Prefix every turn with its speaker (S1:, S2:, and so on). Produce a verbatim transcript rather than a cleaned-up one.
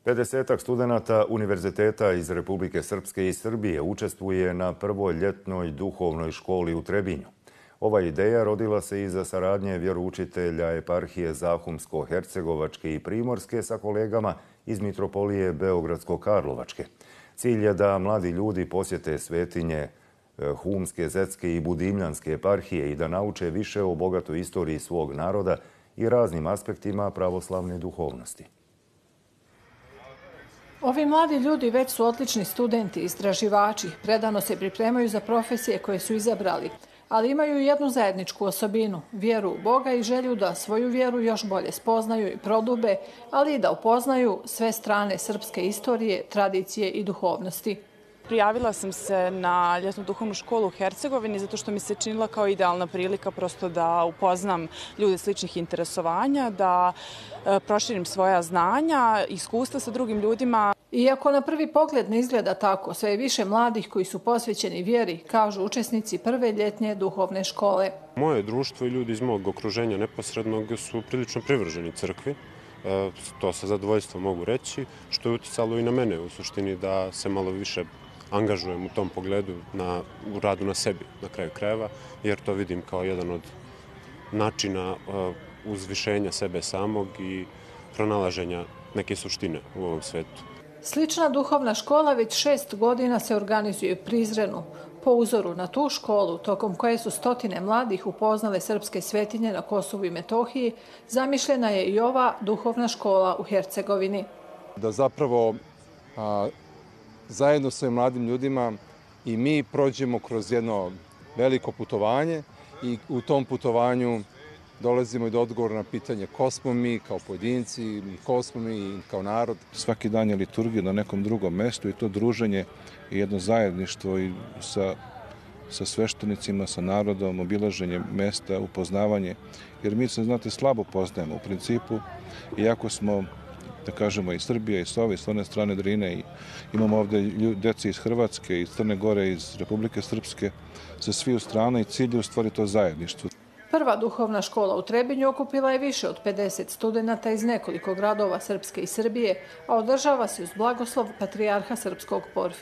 S1: pedesetak studenata univerziteta iz Republike Srpske i Srbije učestvuje na prvoj ljetnoj duhovnoj školi u Trebinju. Ova ideja rodila se iza saradnje vjeroučitelja eparhije Zahumsko-Hercegovačke i Primorske sa kolegama iz Mitropolije Beogradsko-Karlovačke. Cilj je da mladi ljudi posjete svetinje Humske, Zetske i Budimljanske eparhije i da nauče više o bogatoj istoriji svog naroda i raznim aspektima pravoslavne duhovnosti.
S2: Ovi mladi ljudi već su odlični studenti i istraživači, predano se pripremaju za profesije koje su izabrali, ali imaju jednu zajedničku osobinu, vjeru u Boga i želju da svoju vjeru još bolje spoznaju i prodube, ali i da upoznaju sve strane srpske istorije, tradicije i duhovnosti.
S3: Prijavila sam se na ljetnu duhovnu školu u Hercegovini zato što mi se činila kao idealna prilika prosto da upoznam ljude sličnih interesovanja, da proširim svoja znanja, iskustva sa drugim ljudima.
S2: Iako na prvi pogled ne izgleda tako, sve je više mladih koji su posvećeni vjeri, kažu učesnici prve ljetnje duhovne škole.
S4: Moje društvo i ljudi iz mog okruženja neposrednog su prilično privrženi crkvi. To sa zadovoljstvom mogu reći, što je uticalo i na mene u suštini da se malo više angažujem u tom pogledu na, u radu na sebi na kraju krajeva, jer to vidim kao jedan od načina uh, uzvišenja sebe samog i pronalaženja neke suštine u ovom svetu.
S2: Slična duhovna škola već šest godina se organizuje u Prizrenu. Po uzoru na tu školu, tokom koje su stotine mladih upoznale srpske svetinje na Kosovu i Metohiji, zamišljena je i ova duhovna škola u Hercegovini.
S5: Da zapravo a, zajedno sa mladim ljudima i mi prođemo kroz jedno veliko putovanje i u tom putovanju dolazimo i do odgovora na pitanje ko smo mi kao pojedinci, ko smo mi kao narod.
S6: Svaki dan je liturgija na nekom drugom mestu i to druženje i jedno zajedništvo i sa, sa sveštenicima, sa narodom, obilaženje mesta, upoznavanje. Jer mi se, znate, slabo poznajemo u principu, iako smo, da kažemo, i Srbija, i s ove, i s one strane Drine, i imamo ovdje djeci iz Hrvatske, iz Crne Gore, iz Republike Srpske, sa sviju strana i cilj je u stvari to zajedništvo.
S2: Prva duhovna škola u Trebinju okupila je više od pedeset studenata iz nekoliko gradova Srpske i Srbije, a održava se uz blagoslov patrijarha Srpskog Porfirija.